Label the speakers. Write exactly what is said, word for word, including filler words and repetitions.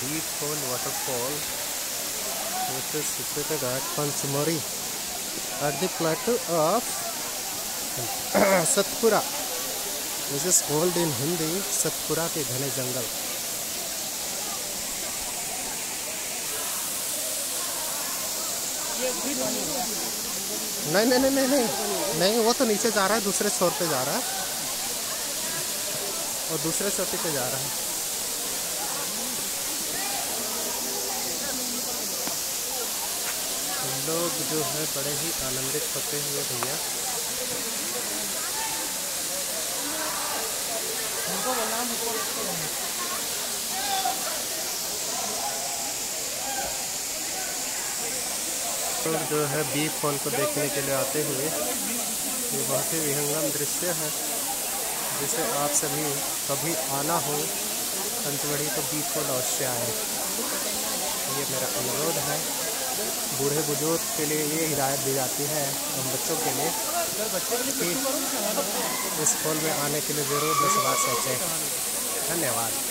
Speaker 1: bee fall waterfall, which is situated at Panchmari at the plateau of Satpura, which is called in Hindi Satpura के घने जंगल। नहीं नहीं नहीं नहीं नहीं वो तो नीचे जा रहा है, दूसरे छोर पे जा रहा है और दूसरे चोटी पे जा रहा है। लोग जो है बड़े ही आनंदित होते हुए भैया लोग जो है बी फॉल को देखने के लिए आते हुए, ये बहुत ही विहंगम दृश्य है जिसे आप सभी कभी आना हो पंचमढ़ी तो बी फॉल अवश्य आए। ये मेरा अनुरोध है। बूढ़े बुजुर्ग के लिए ये हिदायत दी जाती है हम बच्चों के लिए कि इस फॉल में आने के लिए ज़रूर दस बार सोचें। धन्यवाद।